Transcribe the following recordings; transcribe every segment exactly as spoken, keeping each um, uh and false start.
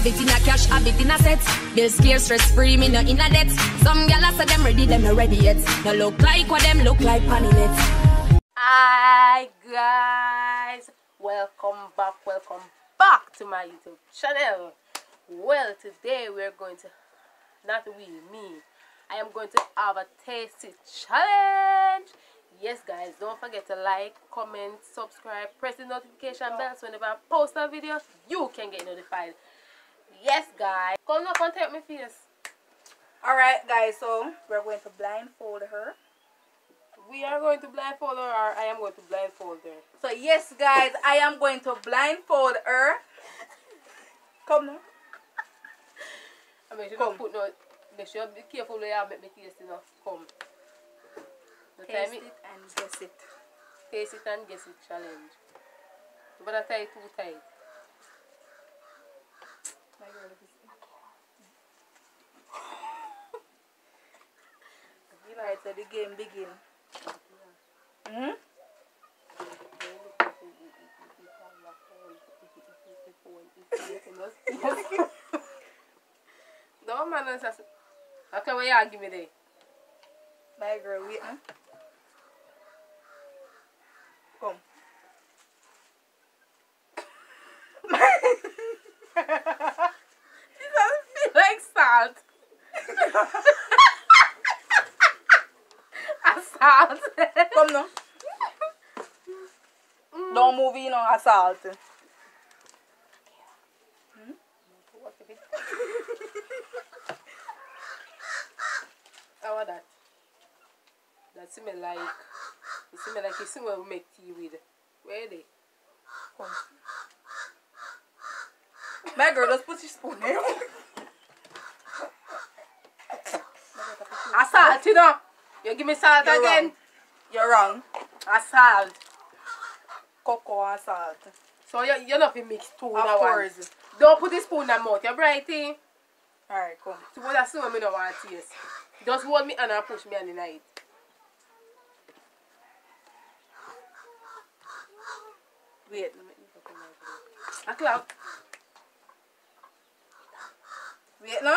it in a cash, have it in a set. Bills clear, stress free, me no in a debt. Some gyal say them ready, them no ready yet. No look like what them look like panny net. Hi guys, welcome back, welcome back to my YouTube channel. Well, today we're going to, not we, me, I am going to have a tasty challenge. Yes guys, don't forget to like, comment, subscribe, press the notification bell so whenever I post a video, you can get notified. Yes guys, come look and take my face. Alright guys, so we're going to blindfold her. We are going to blindfold her, or I am going to blindfold her. So yes guys, I am going to blindfold her. Come now. I mean, you don't put no, make sure be careful where you make me taste enough. Come. The Taste time it and guess it. Taste it and guess it challenge. But I tie it too tight. My girl, if it's Alright, so the game begin. Mm-hmm. No man, that's okay. What you give me there? My girl, wait, huh? Come. It doesn't feel like salt. A salt. Come now. Mm. Don't move in on assault. Hmm? How about that? That seems like, it seems like it's somewhere we make tea with. Where are they? Come. My girl, just put your spoon there. A salt, you know? You give me salt You're again? Wrong. You're wrong. A salt. Cocoa and salt. So you, you're not going to mix two in Of a one. course. Don't put the spoon in the mouth, you're brighty. Alright, come. So what that's what I don't want to taste. Just hold me and I'll push me on the night. Wait. A clock. Wait now.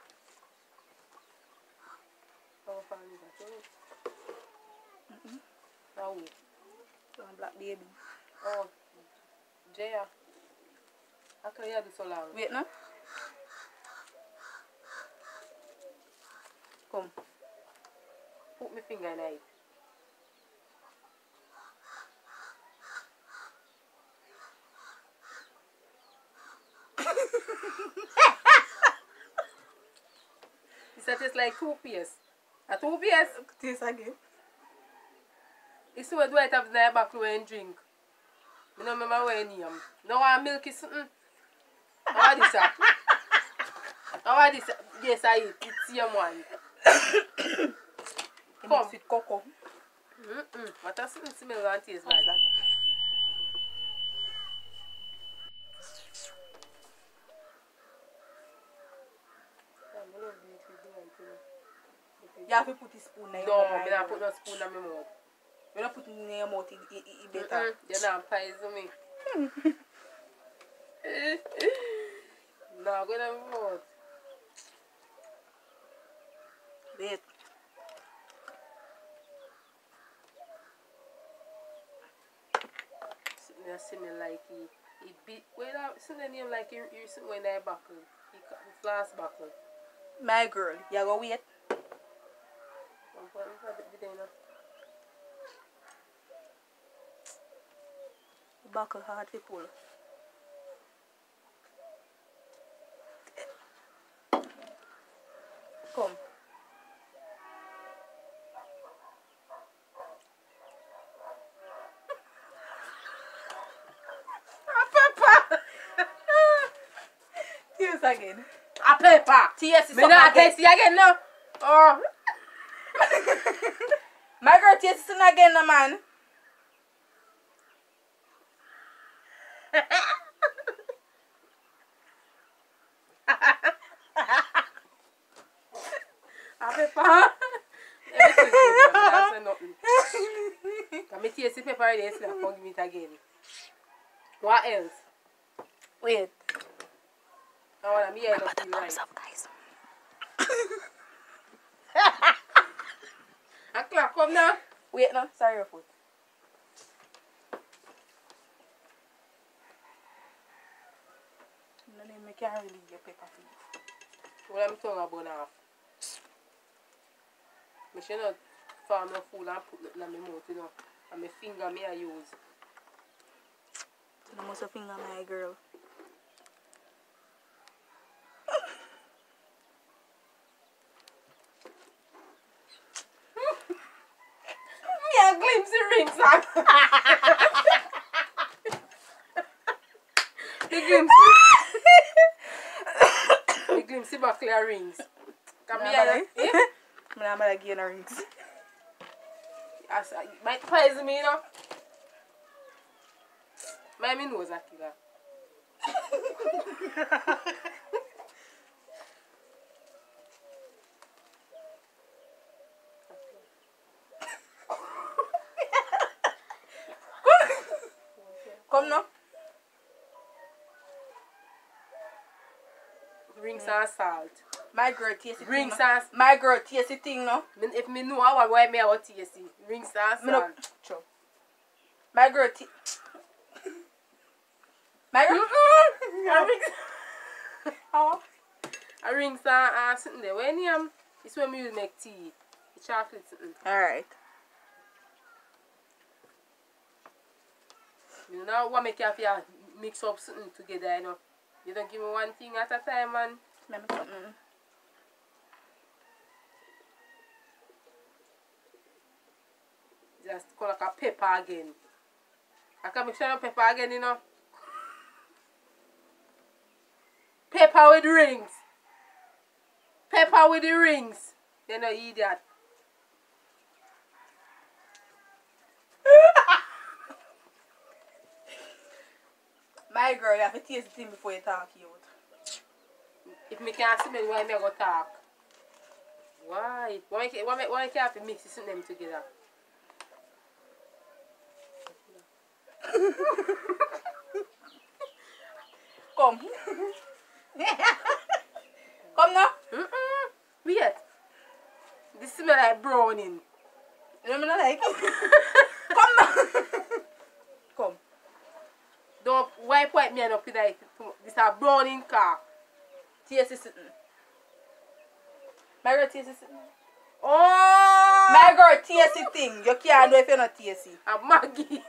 How far is that? Mm-mm. Now wait. Don't black baby. Oh, Jaya. How can you do so long? Wait now. Come. Put my finger in it. This tastes like toothpaste. A toothpaste? Taste again. It's what do I have in the back and drink. I don't remember where I name. No one milk is something. How are this? How are this? Yes, I eat. It's the same one. Come. Mix with cocoa. Mm-mm. What does it smell and taste like that? You have to put a spoon in your No, mouth. I don't put no spoon in my mouth. When you put it in your mouth, it, it, it better. Mm-mm. You're not poison me. No, go in my mouth. Wait. You see me like he, he beat. Wait out. See the name like you you sitting in that buckle. He cut the flask buckle. My girl, you go wait. I'm putting it in there. The buckle hard to pull. Come. Taste again. A pepper. Taste Me not taste it again now. Oh. My girl, taste it again, no man. A pepper. Everything good, man. That's a nothing. Can me taste the pepper already? Yes, now give me it again. What else? Wait. I want me head up to right. Up, guys. A clock, come now. Wait, no. Sorry, your foot. No, I can't really get pepper feet. What I'm talking about now? I should not farm no food and put it in my mouth, you know. And my finger me I use. You must have finger my girl. Me a glimpse the rings on. The glimpse. The glimpse the back of rings. Come here. I'm not going to get rings. It might surprise me, you know. My me knows a killer. Come now. Rings and salt. My girl tasty Rings thing. and My girl tasty thing, no? if me know how why me I want tasty. Rings and Me no. salt. True. My girl t My girl. A rings. How? A rings and uh, something there. When you um, it's when me use make tea. The chocolate something. Alright. You know what make you have to mix up something together, you know. You don't give me one thing at a time, man. Let me something. Just call like a pepper again. I can mix up pepper again, you know. Pepper with rings. Pepper with the rings. You know, eat that. My girl, you have to taste the thing before you talk you out. If me can't see me, why me go talk? Why? Why make why make why can't have to mix them together? Come. Come now. Mm-mm. Wait. This smell like browning. You know me not like it. Come now. Come. Don't wipe wipe me up with that. This is a browning car. Taste is sitting. My girl taste is sitting. Oh! My girl taste the thing. You can't do if you're not tasty. A Maggie.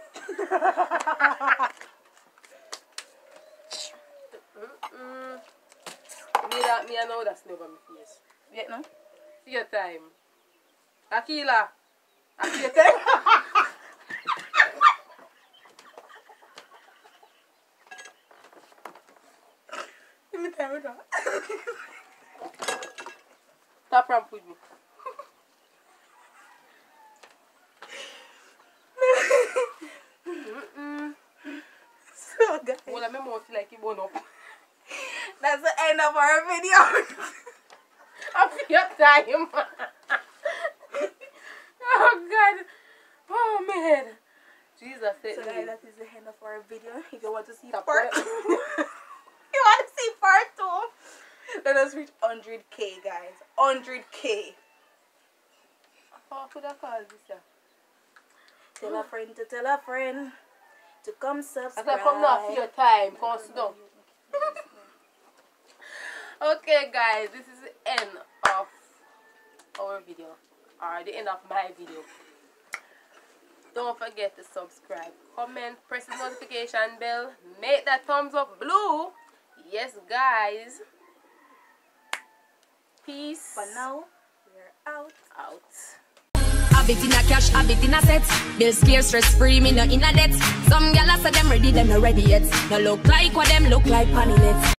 Mm-mm. Me that me I know that's never my face. Wait no? See your time. Akila. See your time. Give me time with that. Tap ramp with me. Mm-mm. So guys, Well, I remember feel like it won't up. that's the end of our video. I feel your time. Oh God. Oh man. Jesus. So guys, that is the end of our video. If you want to see Tap part it. two, you want to see part two, let us reach one hundred K guys. one hundred K. How could I call this? Yeah? Tell a friend to tell a friend to come I subscribe. said, come now for your time. Come sit down. Okay, guys, this is the end of our video, or the end of my video. Don't forget to subscribe, comment, press the notification bell, make that thumbs up blue. Yes, guys. Peace. For now, we're out. Out. Habit in a cash, habit in a set. Bill scare, stress free, me no in a debt. Some gyal say them ready, them no ready yet. No look like what them look like, panny net.